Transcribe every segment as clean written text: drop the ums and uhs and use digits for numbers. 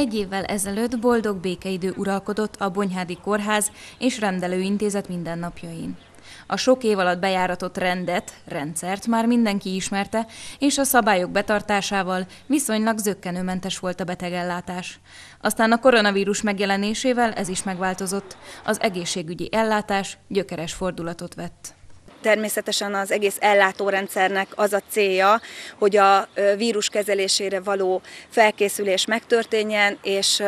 Egy évvel ezelőtt boldog békeidő uralkodott a Bonyhádi Kórház és Rendelőintézet mindennapjain. A sok év alatt bejáratott rendszert már mindenki ismerte, és a szabályok betartásával viszonylag zökkenőmentes volt a betegellátás. Aztán a koronavírus megjelenésével ez is megváltozott. Az egészségügyi ellátás gyökeres fordulatot vett. Természetesen az egész ellátórendszernek az a célja, hogy a vírus kezelésére való felkészülés megtörténjen, és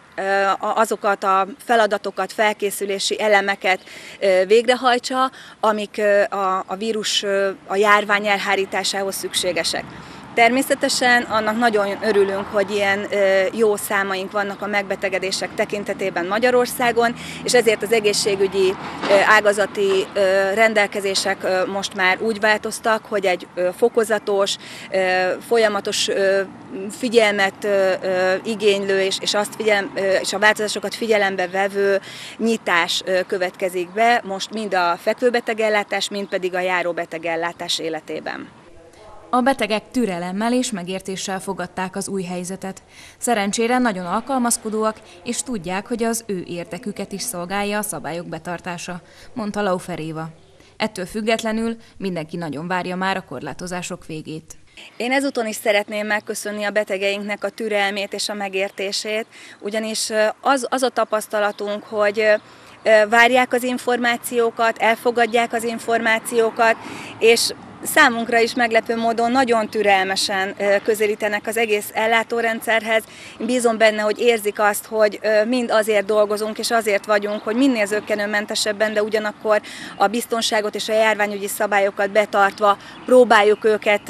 azokat a feladatokat, felkészülési elemeket végrehajtsa, amik a vírus, a járvány elhárításához szükségesek. Természetesen annak nagyon örülünk, hogy ilyen jó számaink vannak a megbetegedések tekintetében Magyarországon, és ezért az egészségügyi ágazati rendelkezések most már úgy változtak, hogy egy fokozatos, folyamatos figyelmet igénylő és a változásokat figyelembe vevő nyitás következik be most mind a fekvőbetegellátás, mind pedig a járóbetegellátás életében. A betegek türelemmel és megértéssel fogadták az új helyzetet. Szerencsére nagyon alkalmazkodóak, és tudják, hogy az ő érdeküket is szolgálja a szabályok betartása, mondta Laufer Éva. Ettől függetlenül mindenki nagyon várja már a korlátozások végét. Én ezúton is szeretném megköszönni a betegeinknek a türelmét és a megértését, ugyanis az a tapasztalatunk, hogy várják az információkat, elfogadják az információkat, és számunkra is meglepő módon nagyon türelmesen közelítenek az egész ellátórendszerhez. Én bízom benne, hogy érzik azt, hogy mind azért dolgozunk és azért vagyunk, hogy minél zökkenőmentesebben, de ugyanakkor a biztonságot és a járványügyi szabályokat betartva próbáljuk őket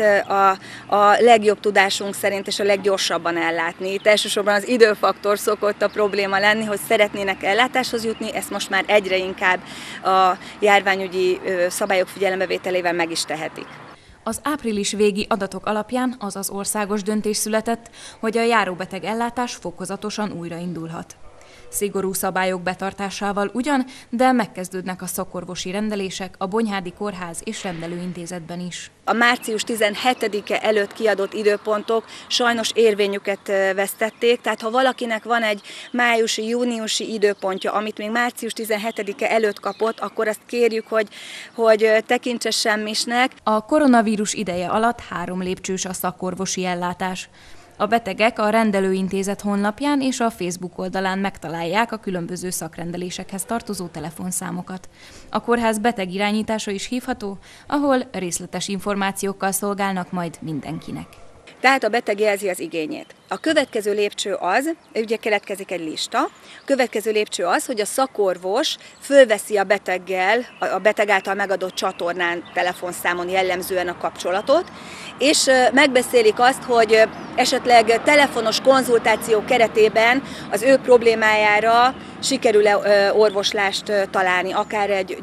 a legjobb tudásunk szerint és a leggyorsabban ellátni. Itt elsősorban az időfaktor szokott a probléma lenni, hogy szeretnének ellátáshoz jutni, ezt most már egyre inkább a járványügyi szabályok figyelembevételével meg is teheti. Az április végi adatok alapján az az országos döntés született, hogy a járóbeteg ellátás fokozatosan újraindulhat. Szigorú szabályok betartásával ugyan, de megkezdődnek a szakorvosi rendelések a Bonyhádi Kórház és Rendelőintézetben is. A március 17-e előtt kiadott időpontok sajnos érvényüket vesztették, tehát ha valakinek van egy májusi, júniusi időpontja, amit még március 17-e előtt kapott, akkor azt kérjük, hogy tekintse semmisnek. A koronavírus ideje alatt 3 lépcsős a szakorvosi ellátás. A betegek a Rendelőintézet honlapján és a Facebook oldalán megtalálják a különböző szakrendelésekhez tartozó telefonszámokat. A kórház betegirányítása is hívható, ahol részletes információkkal szolgálnak majd mindenkinek. Tehát a beteg jelzi az igényét. A következő lépcső az, ugye keletkezik egy lista, a következő lépcső az, hogy a szakorvos fölveszi a beteggel, a beteg által megadott csatornán, telefonszámon jellemzően a kapcsolatot, és megbeszélik azt, hogy esetleg telefonos konzultáció keretében az ő problémájára sikerül-e orvoslást találni, akár egy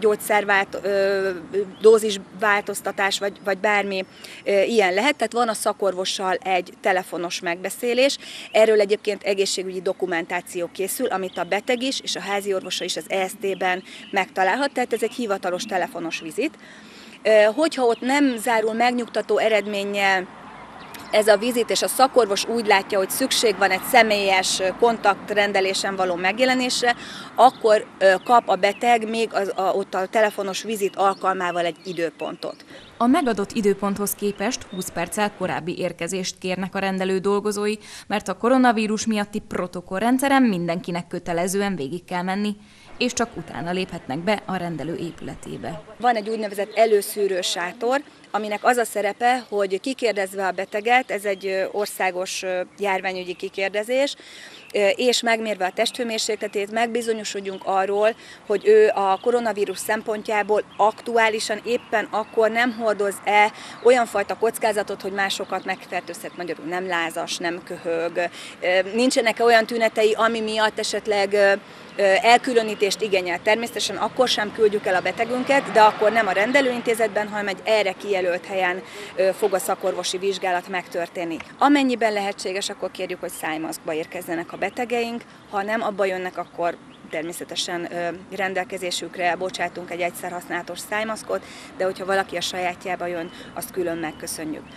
dózisváltoztatás, vagy bármi ilyen lehet. Tehát van a szakorvossal egy telefonos megbeszélés. Erről egyébként egészségügyi dokumentáció készül, amit a beteg is és a házi orvosa is az EST-ben megtalálhat, tehát ez egy hivatalos telefonos vizit. Hogyha ott nem zárul megnyugtató eredménnyel ez a vizit, és a szakorvos úgy látja, hogy szükség van egy személyes kontaktrendelésen való megjelenésre, akkor kap a beteg még ott a telefonos vizit alkalmával egy időpontot. A megadott időponthoz képest 20 perccel korábbi érkezést kérnek a rendelő dolgozói, mert a koronavírus miatti protokollrendszeren mindenkinek kötelezően végig kell menni, és csak utána léphetnek be a rendelő épületébe. Van egy úgynevezett előszűrő sátor, aminek az a szerepe, hogy kikérdezve a beteget, ez egy országos járványügyi kikérdezés, és megmérve a testhőmérsékletét megbizonyosodjunk arról, hogy ő a koronavírus szempontjából aktuálisan éppen akkor nem hordoz-e olyan fajta kockázatot, hogy másokat megfertőzhet, magyarul nem lázas, nem köhög, nincsenek olyan tünetei, ami miatt esetleg elkülönítést igényel. Természetesen akkor sem küldjük el a betegünket, de akkor nem a rendelőintézetben, hanem egy erre kijelölt helyen fog a szakorvosi vizsgálat megtörténni. Amennyiben lehetséges, akkor kérjük, hogy szájmaszkba érkezzenek a betegeink, ha nem abba jönnek, akkor természetesen rendelkezésükre bocsátunk egy egyszer használatos szájmaszkot, de hogyha valaki a sajátjába jön, azt külön megköszönjük.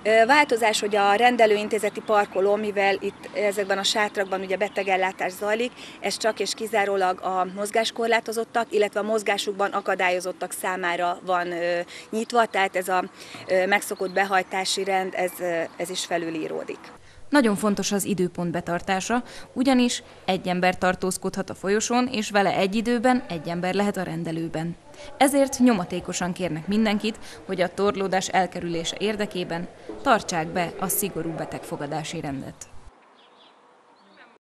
Változás, hogy a rendelőintézeti parkoló, mivel itt ezekben a sátrakban ugye betegellátás zajlik, ez csak és kizárólag a mozgáskorlátozottak, illetve a mozgásukban akadályozottak számára van nyitva, tehát ez a megszokott behajtási rend, ez is felülíródik. Nagyon fontos az időpont betartása, ugyanis egy ember tartózkodhat a folyosón, és vele egy időben egy ember lehet a rendelőben. Ezért nyomatékosan kérnek mindenkit, hogy a torlódás elkerülése érdekében tartsák be a szigorú betegfogadási rendet.